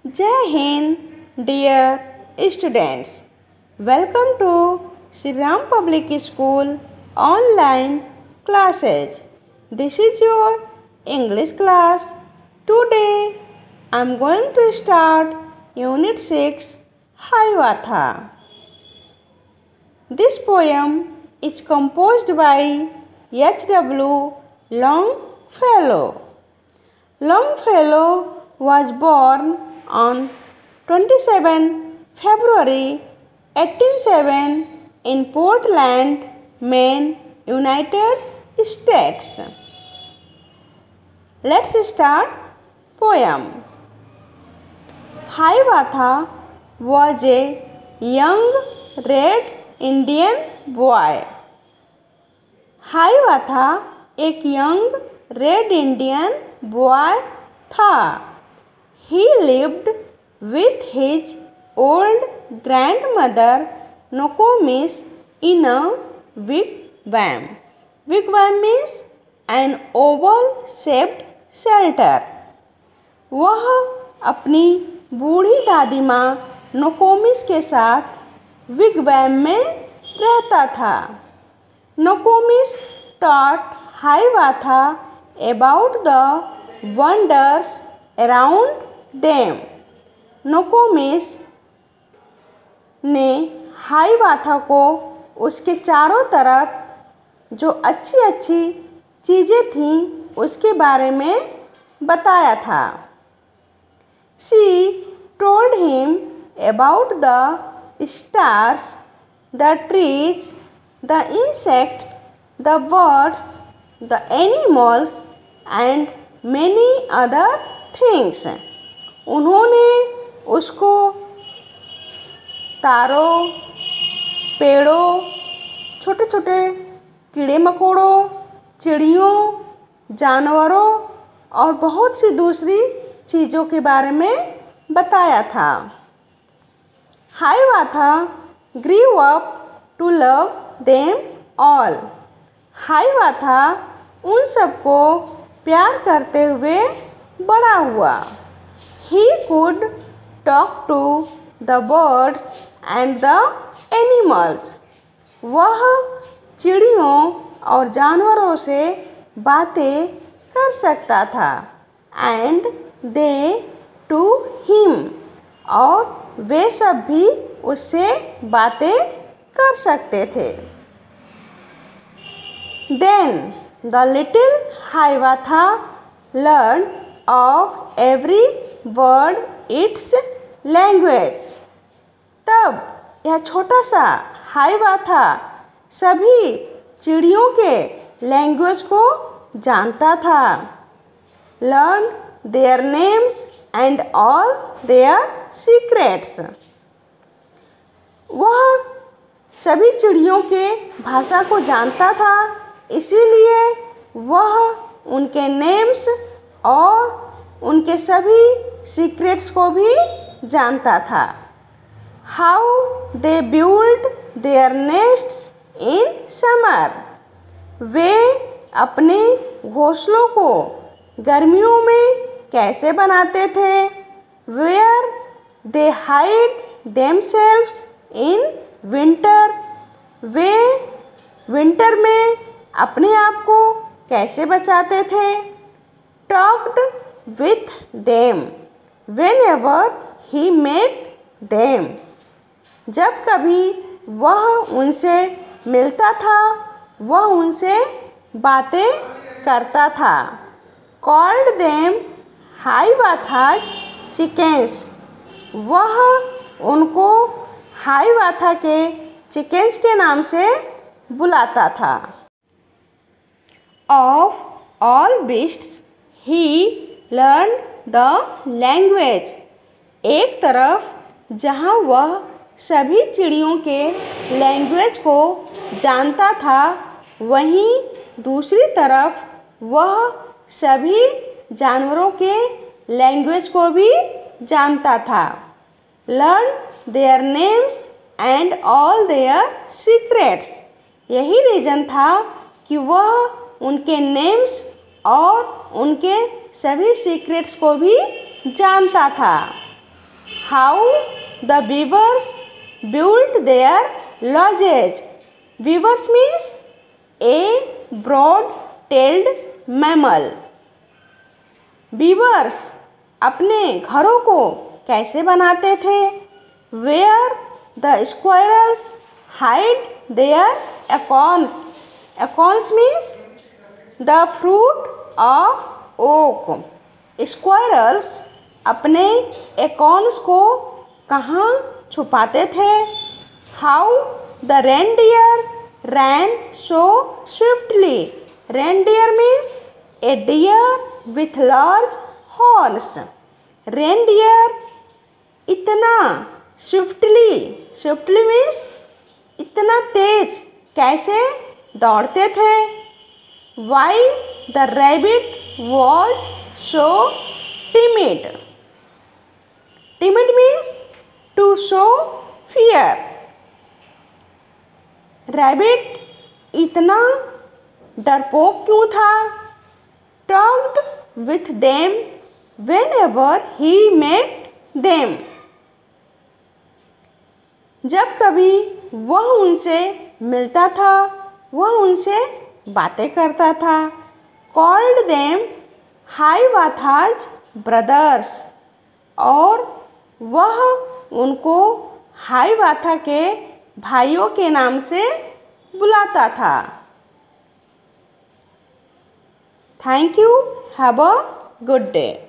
जय हिंद dear students, welcome to Shri Ram public school online classes. This is your English class. Today I am going to start Unit 6 Hiawatha. This poem is composed by H.W. Longfellow. Longfellow was born on 27 February 1807 in Portland, Maine, United States. Let's start poem. Hiawatha was a young red Indian boy. Hiawatha एक young red Indian boy था. He lived with his old grandmother Nokomis in a wigwam. Wigwam means an oval-shaped shelter. वह अपनी बूढ़ी दादी माँ नोकोमिस के साथ विगवैम में रहता था. Nokomis taught Hiawatha about the wonders around them. Nokomis ने हाइवाथा को उसके चारों तरफ जो अच्छी अच्छी चीज़ें थीं उसके बारे में बताया था. She told him about the stars, the trees, the insects, the birds, the animals and many other things. उन्होंने उसको तारों, पेड़ों, छोटे छोटे कीड़े मकोड़ों, चिड़ियों, जानवरों और बहुत सी दूसरी चीज़ों के बारे में बताया था. Hiawatha grew up to love them all. Hiawatha उन सबको प्यार करते हुए बड़ा हुआ. He could talk to the birds and the animals. वह चिड़ियों और जानवरों से बातें कर सकता था. And they to him. और वे सब भी उससे बातें कर सकते थे. Then the little Hiawatha learned of every word its language. तब यह छोटा सा हाइवाथा सभी चिड़ियों के लैंग्वेज को जानता था. Learned their names and all their secrets. वह सभी चिड़ियों के भाषा को जानता था, इसीलिए वह उनके नेम्स और उनके सभी सीक्रेट्स को भी जानता था. How they built their nests in summer. वे अपने घोंसलों को गर्मियों में कैसे बनाते थे. Where they hide themselves in winter. वे विंटर में अपने आप को कैसे बचाते थे. Talked with them whenever he met them. जब कभी वह उनसे मिलता था वह उनसे बातें करता था. Called them Hiawatha's chickens. वह उनको हाइवाथा के चिकन्स के नाम से बुलाता था. Of all beasts he learned the language. एक तरफ जहाँ वह सभी चिड़ियों के लैंग्वेज को जानता था, वहीं दूसरी तरफ वह सभी जानवरों के लैंग्वेज को भी जानता था. Learn their names and all their secrets. यही रीज़न था कि वह उनके नेम्स और उनके सभी सीक्रेट्स को भी जानता था. How the beavers built their lodges. Beavers means a broad-tailed mammal. Beavers अपने घरों को कैसे बनाते थे? Where the squirrels hide their acorns. Acorns means the fruit of oak. Squirrels अपने acorns को कहाँ छुपाते थे? How the reindeer ran so swiftly. Reindeer means a deer with large horns. Reindeer इतना swiftly means इतना तेज कैसे दौड़ते थे? Why the rabbit was so timid. Timid means to show fear. Rabbit इतना डरपोक क्यों था? Talked with them whenever he met them. जब कभी वह उनसे मिलता था, वह उनसे बातें करता था. Called them Hiawatha's brothers. और वह उनको हाइवाथा के भाइयों के नाम से बुलाता था. Thank you. Have a good day.